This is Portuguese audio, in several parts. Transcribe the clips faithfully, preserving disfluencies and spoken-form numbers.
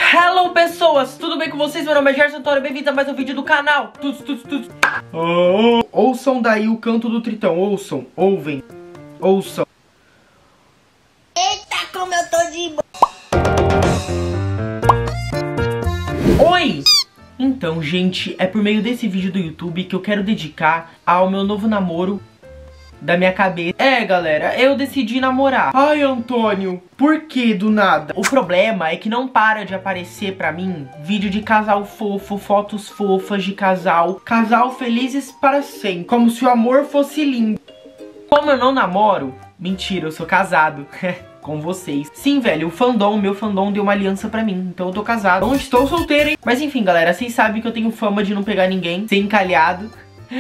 Hello pessoas, tudo bem com vocês? Meu nome é Gerson Toro, bem-vindos a mais um vídeo do canal. Tuts, tuts, tuts. Oh. Ouçam daí o canto do tritão, ouçam, ouvem, ouçam. Eita, como eu tô de boa. Oi! Então, gente, é por meio desse vídeo do YouTube que eu quero dedicar ao meu novo namoro da minha cabeça. É, galera, eu decidi namorar. Ai, Antônio, por que do nada? O problema é que não para de aparecer pra mim vídeo de casal fofo, fotos fofas de casal, casal felizes para sempre, como se o amor fosse lindo. Como eu não namoro, mentira, eu sou casado. Com vocês. Sim, velho, o fandom, meu fandom deu uma aliança pra mim, então eu tô casado. Não estou solteiro, hein? Mas enfim, galera, vocês sabem que eu tenho fama de não pegar ninguém, ser encalhado.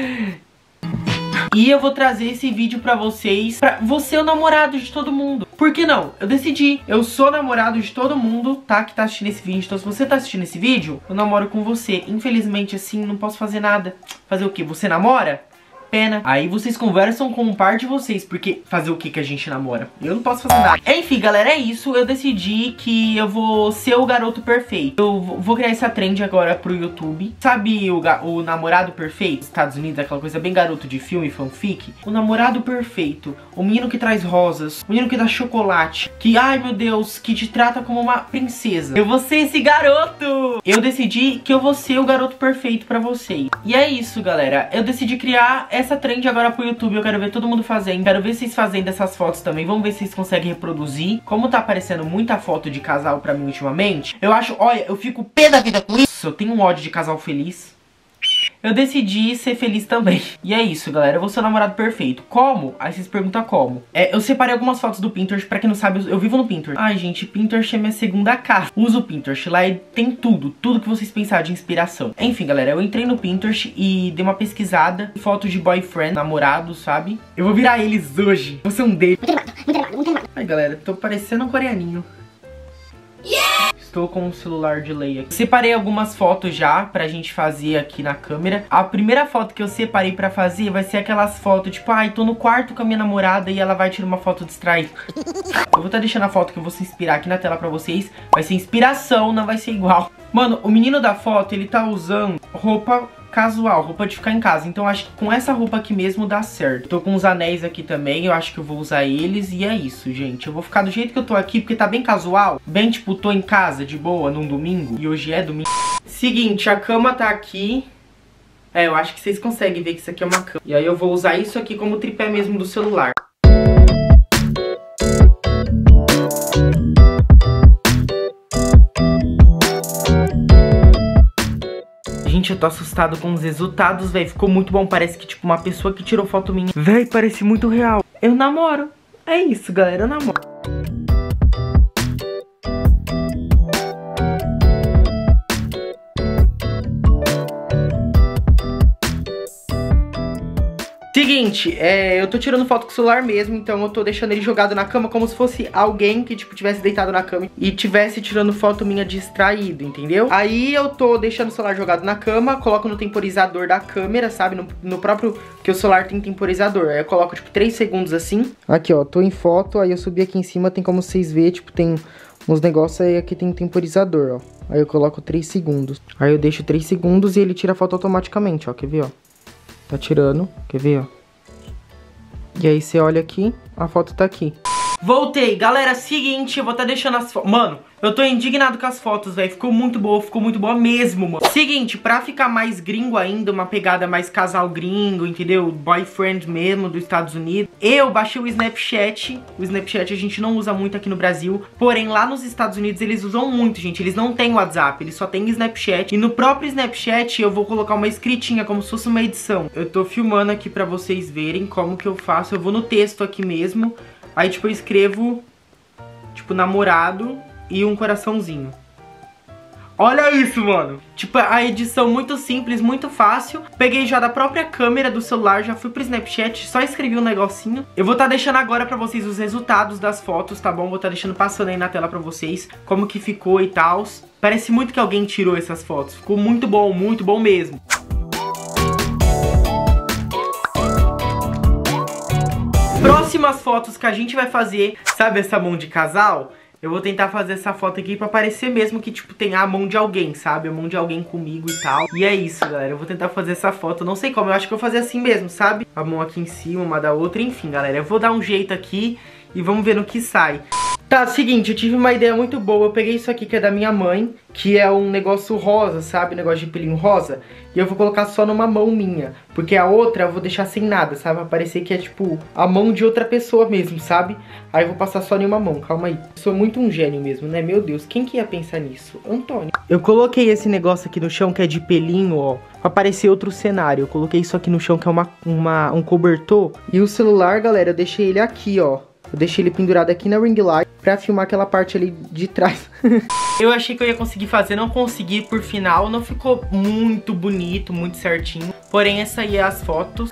E eu vou trazer esse vídeo pra vocês, pra você o namorado de todo mundo. Por que não? Eu decidi, eu sou namorado de todo mundo, tá? Que tá assistindo esse vídeo. Então se você tá assistindo esse vídeo, eu namoro com você. Infelizmente, assim, não posso fazer nada. Fazer o quê? Você namora? Pena. Aí vocês conversam com um par de vocês, porque fazer o que que a gente namora? Eu não posso fazer nada. Enfim, galera, é isso. Eu decidi que eu vou ser o garoto perfeito. Eu vou criar essa trend agora pro YouTube. Sabe o, o namorado perfeito? Estados Unidos, aquela coisa bem garoto de filme, fanfic. O namorado perfeito. O menino que traz rosas. O menino que dá chocolate. Que, ai meu Deus, que te trata como uma princesa. Eu vou ser esse garoto. Eu decidi que eu vou ser o garoto perfeito pra vocês. E é isso, galera. Eu decidi criar essa trend agora pro YouTube, eu quero ver todo mundo fazendo. Quero ver vocês fazendo essas fotos também. Vamos ver se vocês conseguem reproduzir. Como tá aparecendo muita foto de casal pra mim ultimamente, eu acho, olha, eu fico pé da vida com isso. Eu tenho um ódio de casal feliz. Eu decidi ser feliz também. E é isso, galera, eu vou ser o namorado perfeito. Como? Aí vocês perguntam como. É, eu separei algumas fotos do Pinterest. Pra quem não sabe, eu vivo no Pinterest. Ai, gente, Pinterest é minha segunda casa. Uso o Pinterest, lá tem tudo. Tudo que vocês pensarem de inspiração. Enfim, galera, eu entrei no Pinterest e dei uma pesquisada. Fotos de boyfriend, namorado, sabe? Eu vou virar eles hoje. Vou ser um deles. Muito animado, muito animado, muito animado. Ai, galera, tô parecendo um coreaninho. Yeah! Estou com o celular de lei aqui. Separei algumas fotos já pra gente fazer aqui na câmera. A primeira foto que eu separei pra fazer vai ser aquelas fotos, tipo, ai, tô no quarto com a minha namorada e ela vai tirar uma foto distraída. Eu vou estar deixando a foto que eu vou se inspirar aqui na tela pra vocês. Vai ser inspiração, não vai ser igual. Mano, o menino da foto, ele tá usando roupa casual, roupa de ficar em casa. Então acho que com essa roupa aqui mesmo dá certo. Tô com os anéis aqui também, eu acho que eu vou usar eles. E é isso, gente. Eu vou ficar do jeito que eu tô aqui, porque tá bem casual. Bem, tipo, tô em casa, de boa, num domingo. E hoje é domingo. Seguinte, a cama tá aqui. É, eu acho que vocês conseguem ver que isso aqui é uma cama. E aí eu vou usar isso aqui como tripé mesmo do celular. Gente, eu tô assustado com os resultados, velho. Ficou muito bom, parece que tipo uma pessoa que tirou foto minha. Véi, parece muito real. Eu namoro. É isso, galera, eu namoro. Seguinte, é, eu tô tirando foto com o celular mesmo, então eu tô deixando ele jogado na cama como se fosse alguém que, tipo, tivesse deitado na cama e tivesse tirando foto minha distraído, entendeu? Aí eu tô deixando o celular jogado na cama, coloco no temporizador da câmera, sabe? No, no próprio, que o celular tem temporizador. Aí eu coloco, tipo, três segundos assim. Aqui, ó, tô em foto, aí eu subi aqui em cima, tem como vocês verem, tipo, tem uns negócios aí, aqui tem temporizador, ó. Aí eu coloco três segundos. Aí eu deixo três segundos e ele tira a foto automaticamente, ó, quer ver, ó? Tá tirando, quer ver, ó? E aí você olha aqui, a foto tá aqui. Voltei, galera, seguinte, eu vou tá deixando as fotos. Mano, eu tô indignado com as fotos, velho. Ficou muito boa, ficou muito boa mesmo, mano. Seguinte, pra ficar mais gringo ainda, uma pegada mais casal gringo, entendeu? Boyfriend mesmo, dos Estados Unidos. Eu baixei o Snapchat. O Snapchat a gente não usa muito aqui no Brasil. Porém, lá nos Estados Unidos eles usam muito, gente. Eles não têm WhatsApp, eles só têm Snapchat. E no próprio Snapchat eu vou colocar uma escritinha, como se fosse uma edição. Eu tô filmando aqui pra vocês verem como que eu faço. Eu vou no texto aqui mesmo. Aí, tipo, eu escrevo, tipo, namorado e um coraçãozinho. Olha isso, mano. Tipo, a edição muito simples, muito fácil. Peguei já da própria câmera do celular, já fui pro Snapchat, só escrevi um negocinho. Eu vou tá deixando agora pra vocês os resultados das fotos, tá bom? Vou tá deixando passando aí na tela pra vocês como que ficou e tal. Parece muito que alguém tirou essas fotos. Ficou muito bom, muito bom mesmo. Próximas fotos que a gente vai fazer, sabe essa mão de casal? Eu vou tentar fazer essa foto aqui pra parecer mesmo que, tipo, tem a mão de alguém, sabe? A mão de alguém comigo e tal. E é isso, galera. Eu vou tentar fazer essa foto. Eu não sei como, eu acho que eu vou fazer assim mesmo, sabe? A mão aqui em cima, uma da outra. Enfim, galera, eu vou dar um jeito aqui e vamos ver no que sai. Tá, seguinte, eu tive uma ideia muito boa. Eu peguei isso aqui que é da minha mãe, que é um negócio rosa, sabe? Um negócio de pelinho rosa. E eu vou colocar só numa mão minha, porque a outra eu vou deixar sem nada, sabe? Vai parecer que é tipo a mão de outra pessoa mesmo, sabe? Aí eu vou passar só em uma mão, calma aí. Eu sou muito um gênio mesmo, né? Meu Deus, quem que ia pensar nisso? Antônio. Eu coloquei esse negócio aqui no chão que é de pelinho, ó, pra parecer outro cenário. Eu coloquei isso aqui no chão que é uma, uma, um cobertor. E o celular, galera, eu deixei ele aqui, ó. Eu deixei ele pendurado aqui na ring light pra filmar aquela parte ali de trás. Eu achei que eu ia conseguir fazer, não consegui por final. Não ficou muito bonito, muito certinho. Porém, essa aí é as fotos.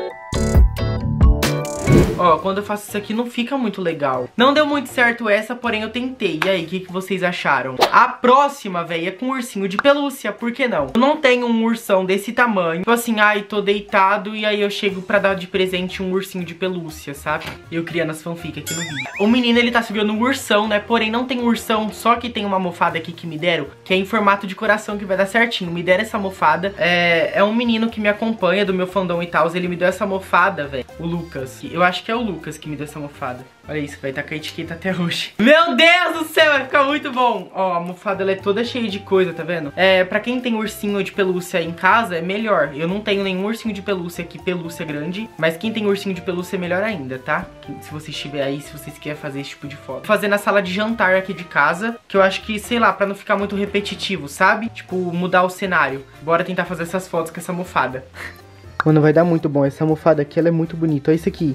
Ó, quando eu faço isso aqui não fica muito legal. Não deu muito certo essa, porém eu tentei. E aí, o que, que vocês acharam? A próxima, véi, é com um ursinho de pelúcia, por que não? Eu não tenho um ursão desse tamanho. Tipo assim, ai, tô deitado e aí eu chego pra dar de presente um ursinho de pelúcia, sabe? Eu criando as fanfic aqui no vídeo. O menino, ele tá segurando um ursão, né? Porém, não tem um ursão, só que tem uma almofada aqui que me deram, que é em formato de coração, que vai dar certinho. Me deram essa almofada. É, é um menino que me acompanha, do meu fandom e tal. Ele me deu essa almofada, velho. O Lucas. Eu acho que é o Lucas que me deu essa almofada. Olha isso, vai estar com a etiqueta até hoje. Meu Deus do céu, vai ficar muito bom. Ó, a almofada ela é toda cheia de coisa, tá vendo? É, pra quem tem ursinho de pelúcia em casa, é melhor. Eu não tenho nenhum ursinho de pelúcia aqui, pelúcia grande. Mas quem tem ursinho de pelúcia é melhor ainda, tá? Se você estiver aí, se vocês querem fazer esse tipo de foto. Vou fazer na sala de jantar aqui de casa, que eu acho que, sei lá, pra não ficar muito repetitivo, sabe? Tipo, mudar o cenário. Bora tentar fazer essas fotos com essa almofada. Mano, vai dar muito bom. Essa almofada aqui, ela é muito bonita. Olha isso aqui.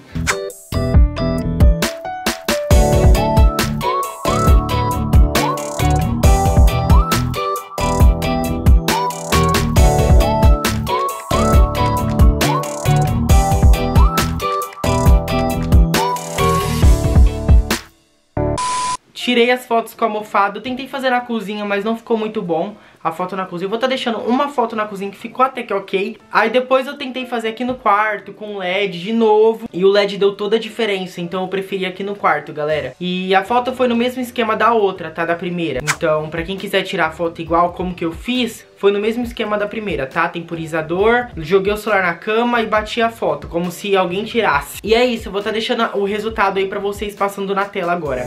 Tirei as fotos com a almofada, eu tentei fazer na cozinha, mas não ficou muito bom a foto na cozinha. Eu vou estar deixando uma foto na cozinha que ficou até que ok. Aí depois eu tentei fazer aqui no quarto com L E D de novo. E o L E D deu toda a diferença, então eu preferi aqui no quarto, galera. E a foto foi no mesmo esquema da outra, tá? Da primeira. Então, pra quem quiser tirar a foto igual como que eu fiz, foi no mesmo esquema da primeira, tá? Temporizador, joguei o celular na cama e bati a foto, como se alguém tirasse. E é isso, eu vou estar deixando o resultado aí pra vocês passando na tela agora.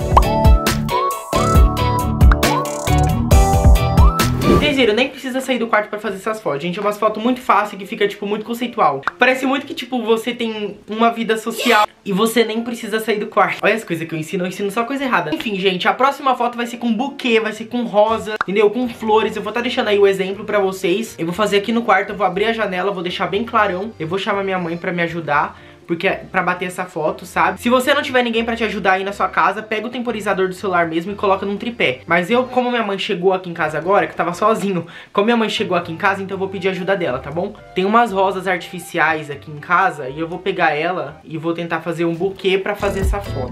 Vocês viram, nem precisa sair do quarto pra fazer essas fotos, gente. É umas fotos muito fáceis que fica, tipo, muito conceitual. Parece muito que, tipo, você tem uma vida social e você nem precisa sair do quarto. Olha as coisas que eu ensino, eu ensino só coisa errada. Enfim, gente, a próxima foto vai ser com buquê, vai ser com rosa, entendeu? Com flores. Eu vou estar deixando aí o exemplo pra vocês. Eu vou fazer aqui no quarto, eu vou abrir a janela, vou deixar bem clarão. Eu vou chamar minha mãe pra me ajudar, porque é pra bater essa foto, sabe? Se você não tiver ninguém pra te ajudar aí na sua casa, pega o temporizador do celular mesmo e coloca num tripé. Mas eu, como minha mãe chegou aqui em casa agora, que eu tava sozinho, como minha mãe chegou aqui em casa, então eu vou pedir ajuda dela, tá bom? Tem umas rosas artificiais aqui em casa e eu vou pegar ela e vou tentar fazer um buquê pra fazer essa foto.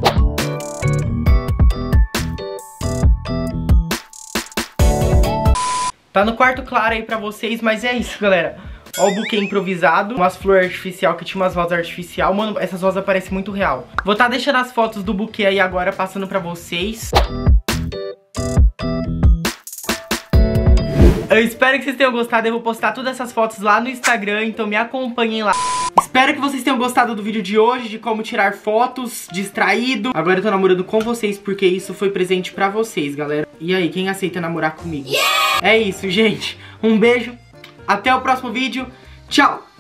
Tá no quarto claro aí pra vocês, mas é isso, galera. Ó o buquê improvisado, umas flores artificial que tinha umas rosas artificial. Mano, essas rosas parecem muito real. Vou estar deixando as fotos do buquê aí agora, passando pra vocês. Eu espero que vocês tenham gostado. Eu vou postar todas essas fotos lá no Instagram, então me acompanhem lá. Espero que vocês tenham gostado do vídeo de hoje, de como tirar fotos distraído. Agora eu tô namorando com vocês, porque isso foi presente pra vocês, galera. E aí, quem aceita namorar comigo? Yeah! É isso, gente. Um beijo. Até o próximo vídeo. Tchau!